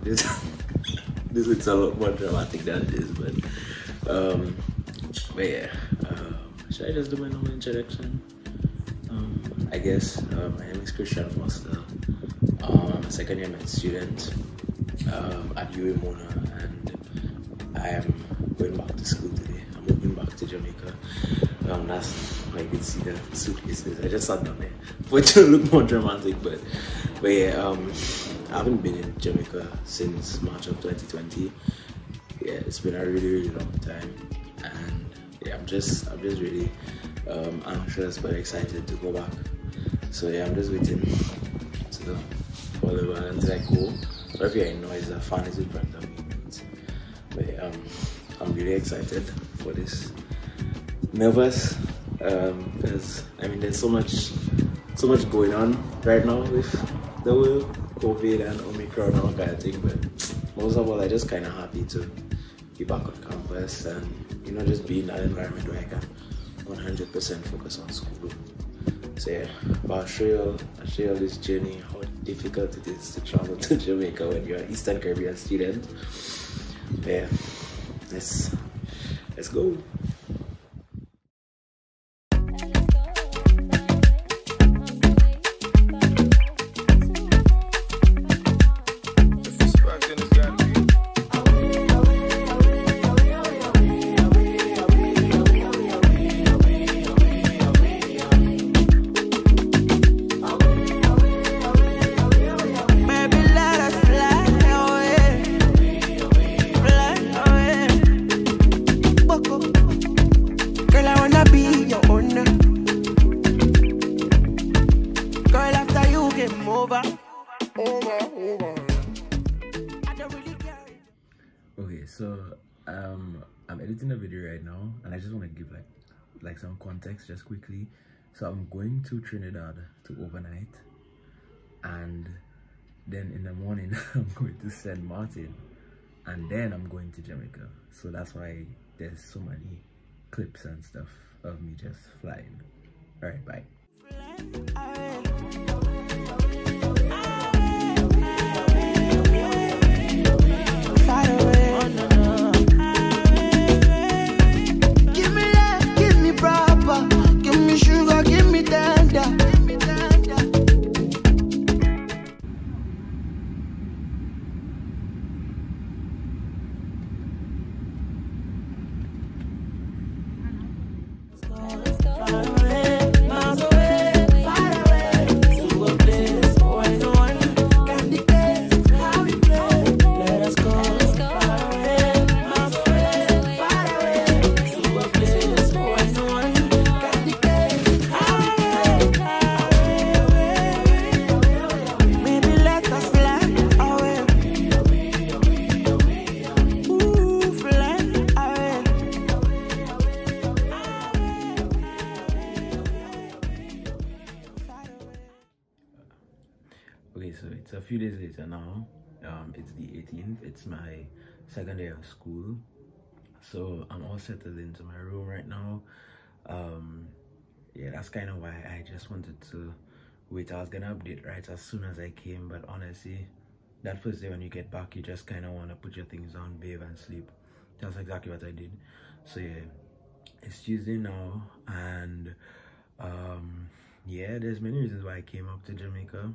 this this looks a lot more dramatic than it is, but yeah. Should I just do my normal introduction? I guess my name is Christian Foster. I'm a second year med student at UWI Mona, and I am going back to school today. I'm moving back to Jamaica. That's why you can see the suitcases. I just sat down there for it to look more dramatic, but yeah, I haven't been in Jamaica since March of 2020. Yeah, it's been a really long time, and yeah, I'm just really anxious but excited to go back. So yeah, I'm just waiting for the while until I go. But if you hear noise, the fan is in front of me. But yeah, I'm really excited for this. Nervous because I mean there's so much going on right now with the whole COVID and Omicron and all kind of thing. But most of all, I'm just kind of happy to be back on campus and just be in that environment where I can 100% focus on school. So yeah, but I'll show you all this journey, how difficult it is to travel to Jamaica when you're an Eastern Caribbean student. But yeah, let's go. Okay, so I'm editing a video right now, and I just want to give like some context just quickly. So I'm going to Trinidad to overnight, and then in the morning I'm going to Saint Martin, and then I'm going to Jamaica. So that's why there's so many clips and stuff of me just flying. All right, bye. Okay, so it's a few days later now. It's the 18th. It's my second day of school. So I'm all settled into my room right now. Yeah, that's kind of why I just wanted to wait. I was gonna update right as soon as I came, but honestly, that first day when you get back, you just kind of want to put your things on, bathe and sleep. That's exactly what I did. So yeah, it's Tuesday now, and yeah, there's many reasons why I came up to Jamaica.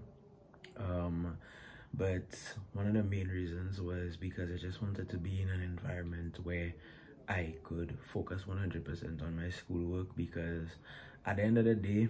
But one of the main reasons was because I just wanted to be in an environment where I could focus 100% on my schoolwork, because at the end of the day,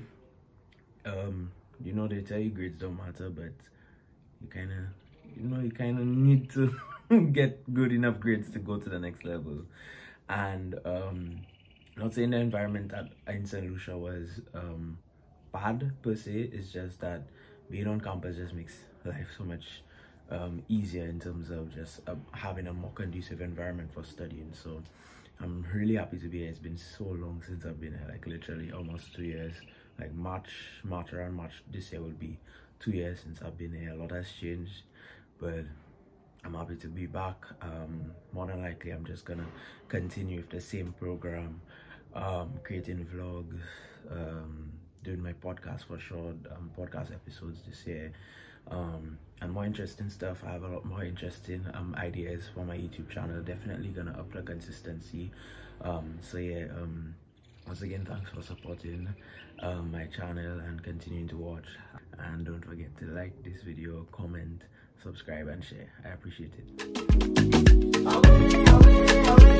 they tell you grades don't matter, but you kind of need to get good enough grades to go to the next level. And not saying the environment in Saint Lucia was bad per se, it's just that being on campus just makes life so much easier in terms of just having a more conducive environment for studying. So I'm really happy to be here. It's been so long since I've been here, like literally almost 2 years. Like around March this year will be 2 years since I've been here. A lot has changed, but I'm happy to be back. More than likely I'm just gonna continue with the same program, creating vlogs, doing my podcast for sure, podcast episodes this year, and more interesting stuff. I have a lot more interesting ideas for my YouTube channel. Definitely gonna up the consistency. So yeah, once again, thanks for supporting my channel and continuing to watch, and don't forget to like this video, comment, subscribe and share. I appreciate it.